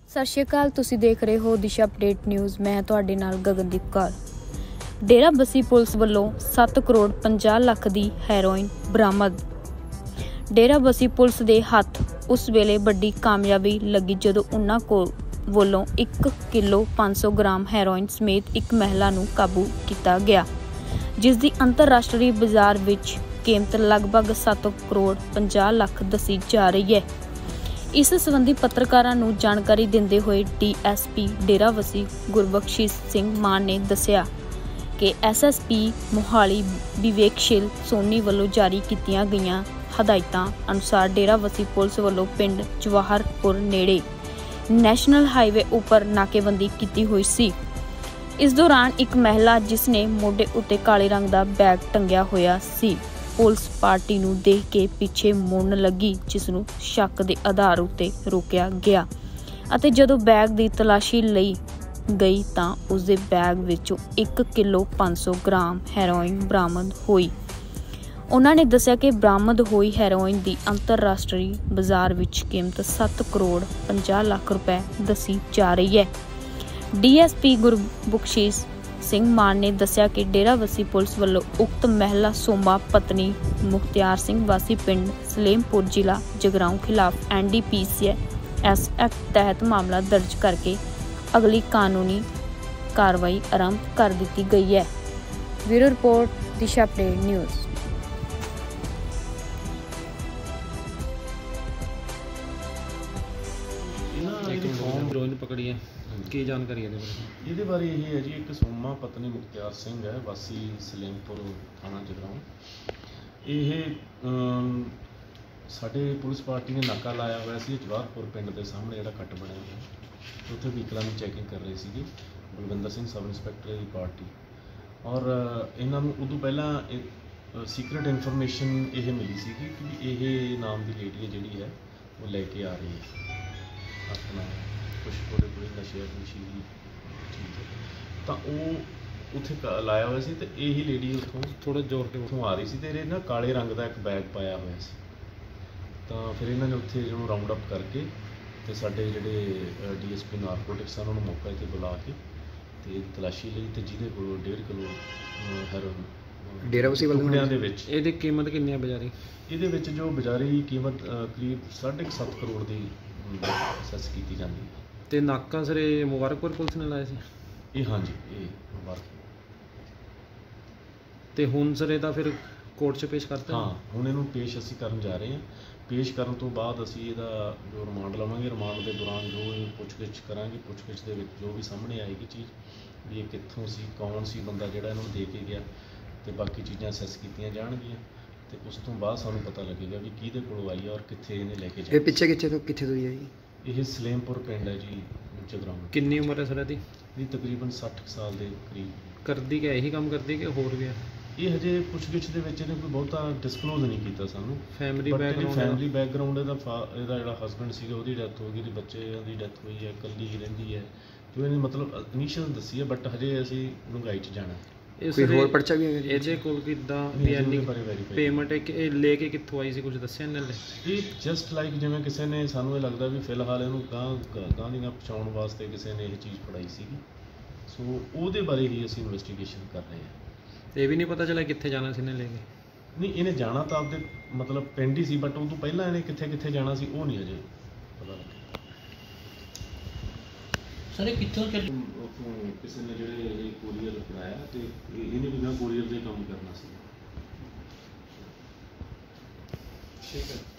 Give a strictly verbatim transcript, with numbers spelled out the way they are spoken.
सत श्री अकाल, तुसी देख रहे हो दिशा अपडेट न्यूज़। मैं तुहाडे नाल गगनदीप कौर। डेरा बस्सी पुलिस वल्लों सत्त करोड़ पचास लाख दी हैरोइन बरामद। डेरा बस्सी पुलिस दे हत्थ उस वेले बड़ी कामयाबी लगी जदों उन्हां कोल वल्लों एक किलो पाँच सौ ग्राम हैरोइन समेत एक महिला नूं काबू किया गया, जिस दी अंतरराष्ट्रीय बाजार विच कीमत लगभग सत्त करोड़ पचास लाख दसी जा रही है। इस संबंधी पत्रकारां नूं जानकारी दिंदे होए D S P Dera Bassi Gurbakhshish Singh Mann ने दस्सिया कि S S P Mohali Vivekshil Soni वल्लों जारी कीतियां गईयां हदायतां अनुसार डेरा बस्सी पुलिस वल्लों पिंड जवाहरपुर नेड़े नैशनल हाईवे उपर नाकेबंदी की हुई सी। इस दौरान एक महिला जिसने मोढे उत्ते काले रंग का बैग टंगिया होया सी, पुलिस पार्टी नूं देख के पीछे मुड़न लगी, जिसनूं शक के आधार उत्ते रोकिया गया अते जदों बैग की तलाशी लई गई तां उस दे बैग विचों एक किलो पाँच सौ ग्राम हैरोइन बरामद हुई। उन्हां ने दस्सिया कि बरामद हुई हैरोइन की अंतरराष्ट्रीय बाजार विच कीमत सत्त करोड़ पचास लाख रुपए दसी जा रही है। D S P Gurbakhshish Singh Mann ने दस्सिया कि डेरा बस्सी पुलिस वल्लों उक्त महिला सोमा पत्नी मुख्तियार सिंह वासी पिंड सलेमपुर जिला जगराऊं खिलाफ N D P C S act तहत मामला दर्ज करके अगली कानूनी कार्रवाई आरंभ कर दी गई है। Bureau report Disha update news. पकड़ी है की जानकारी है ये बारे यही है जी, एक सोमा पत्नी मुख्तियार सिंह है वासी सलेमपुर थाना जगराऊं। ये साडे पुलिस पार्टी ने नाका लाया हुआ सी जवाहरपुर पिंड के सामने जिहड़ा कट बनया हुआ, उत्थे व्हीकलों की चैकिंग कर रही सी बलविंदर सिंह सब इंस्पैक्टर की पार्टी। और इन्हां नूं उदों पहलां सीक्रेट इन्फॉर्मेशन ये मिली सी कि ये नाम की लेडी जिहड़ी है वो लैके आ रही है अपना कुछ थोड़े थोड़े नशे नशीली चीज़, तो वो उत्थे लाया हुआ सी ते यही लेडी उत्थों थोड़ा जोर के उत्थों आ रही सी ते इहने ना काले रंग का एक बैग पाया हुआ सी। तो फिर इन्होंने उत्थे जो राउंड अप करके ते साडे जिहड़े डी एस पी नारकोटिक्स उन्होंने मौका इत्थे बुला के ते तलाशी लई ते जिहदे कोल डेढ़ किलो हैरोइन डेरा बस्सी टुकड़ियां दे विच। इहदी कीमत कितनी है बाजारी? इहदे विच जो बाजारी कीमत करीब साढ़े सत्त करोड़ की असेस की जाती है। ते नाका सर मुबारकपुर पुलिस ने लाया सी ये? हाँ जी, ये मुबारक। ते हुण सर इहदा फिर कोर्ट च पेश करते? हाँ, हुण इहनूं पेश असीं करन जा रहे हैं। पेश करन तो बाद असीं इहदा जो रिमांड लवांगे, रिमांड के दौरान जो पुछगिछ करांगे, पुछगिछ दे विच जो भी सामने आएगी चीज़ भी ये कित्थों सी, कौन सी बंदा जिहड़ा इहनूं दे के गया, ते बाकी चीज़ां असैस कीतियां जाणगीਆਂ ते उस तो बाद सानूं पता लगेगा भी किहदे कोलों आई और कित्थे इहने लैके जाना। ये पिछे कित्थे तो कित्थे तो ही है जी? ये सलेमपुर पिंड है जी जगराऊं। कितनी उम्र है सर इहदी? ये तकरीबन साठ साल के करीब। करदी क्या यही काम करदी कि होर भी है? ये हजे पुछगिछ दे विच इहने कोई बहुता डिस्कलोज नहीं कीता सानूं। फैमिली बैकग्राउंड फैमिली बैकग्राउंड इहदा इहदा जिहड़ा हसबैंड सीगा ਉਹਦੀ ਡੈਥ ਹੋ ਗਈ, ਇਹਦੇ ਬੱਚੇ ਦੀ ਡੈਥ ਹੋਈ ਹੈ, ਇਕੱਲੀ ਹੀ ਰਹਿੰਦੀ ਹੈ ਜੋ ਇਹਨੇ ਮਤਲਬ ਇਨੀਸ਼ੀਅਲ ਦੱਸੀ ਹੈ, ਬਟ ਹਜੇ ਅਸੀਂ ਡੂੰਘਾਈ 'ਚ ਜਾਣਾ। ਕੋਈ ਹੋਰ ਪਰਚਾ ਵੀ ਹੈ ਇਹਦੇ ਕੋਲ ਕਿੱਦਾਂ ਯਾਨੀ ਪੇਮੈਂਟ ਇਹ ਲੈ ਕੇ ਕਿੱਥੋਂ ਆਈ ਸੀ, ਕੁਝ ਦੱਸਿਆ ਇਹਨਾਂ ਨੇ? ਇਹ ਜਸਟ ਲਾਈਕ ਜਿਵੇਂ ਕਿਸੇ ਨੇ ਸਾਨੂੰ ਇਹ ਲੱਗਦਾ ਵੀ ਫਿਲਹਾਲ ਇਹਨੂੰ ਗਾਂ ਗਾਂ ਦੀਆਂ ਪਹੁੰਚਾਉਣ ਵਾਸਤੇ ਕਿਸੇ ਨੇ ਇਹ ਚੀਜ਼ ਫੜਾਈ ਸੀਗੀ, ਸੋ ਉਹਦੇ ਬਾਰੇ ਹੀ ਅਸੀਂ ਇਨਵੈਸਟੀਗੇਸ਼ਨ ਕਰ ਰਹੇ ਹਾਂ। ਤੇ ਇਹ ਵੀ ਨਹੀਂ ਪਤਾ ਚੱਲਿਆ ਕਿੱਥੇ ਜਾਣਾ ਸੀ ਇਹਨੇ ਲੈ ਕੇ? ਨਹੀਂ, ਇਹਨੇ ਜਾਣਾ ਤਾਂ ਆਪਦੇ ਮਤਲਬ ਪਿੰਡ ਹੀ ਸੀ, ਬਟ ਉਹ ਤੋਂ ਪਹਿਲਾਂ ਇਹਨੇ ਕਿੱਥੇ ਕਿੱਥੇ ਜਾਣਾ ਸੀ ਉਹ ਨਹੀਂ ਅਜੇ ਪਤਾ ਲੱਗਿਆ। ਸਰ ਇਹ ਕਿੱਥੋਂ ਚੱਲ ਉੱਥੋਂ ਕਿਸੇ ਨੇ ਜਿਹੜੇ ਇਹ ਕੋਰੀਅਰ ਫੜਾਇਆ ਤੇ ਇਹਨੇ ਵੀ ਨਾ ਕੋਰੀਅਰ ਦੇ ਕੰਮ ਕਰਨਾ ਸੀ। ਠੀਕ ਹੈ।